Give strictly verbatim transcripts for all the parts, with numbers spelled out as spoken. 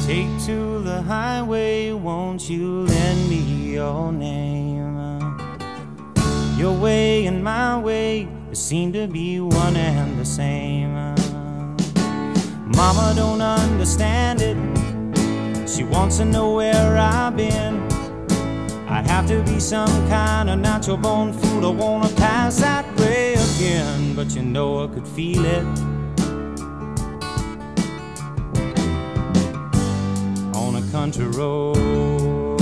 Take to the highway, won't you lend me your name? Your way and my way seem to be one and the same. Mama don't understand it. She wants to know where I've been. I'd have to be some kind of natural born fool. I wanna pass that way again, but you know I could feel it on a country road.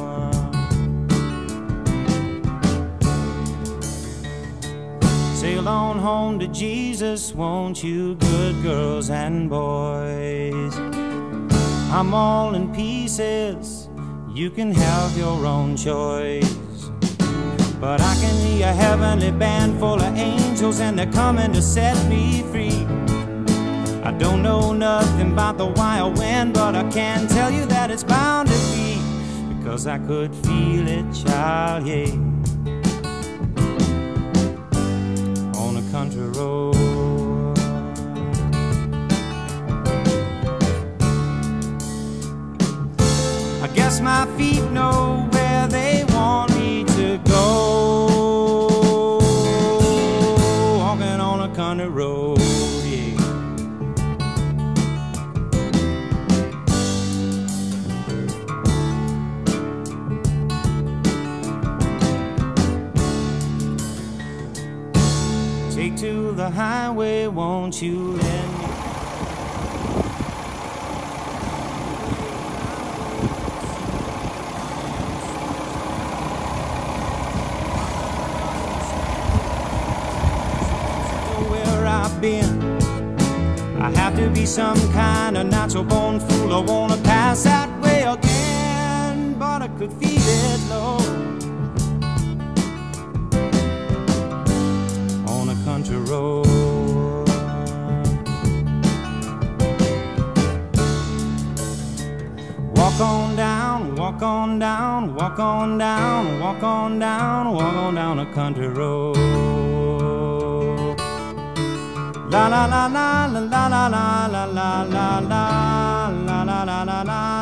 Sail on home to Jesus, won't you, good girls and boys? I'm all in pieces, you can have your own choice. But I can hear a heavenly band full of angels, and they're coming to set me free. I don't know nothing about the wild wind, but I can tell you that it's bound to be, because I could feel it, child, yeah, on a country road. I guess my feet know where they want me to go, walking on a country road, yeah. Take to the highway, won't you lend me? Been. I have to be some kind of natural born fool. I wanna pass that way again, but I could feel it low on a country road. Walk on down, walk on down, walk on down, walk on down, walk on down a country road. La la la la la la la la la la la la la la la la.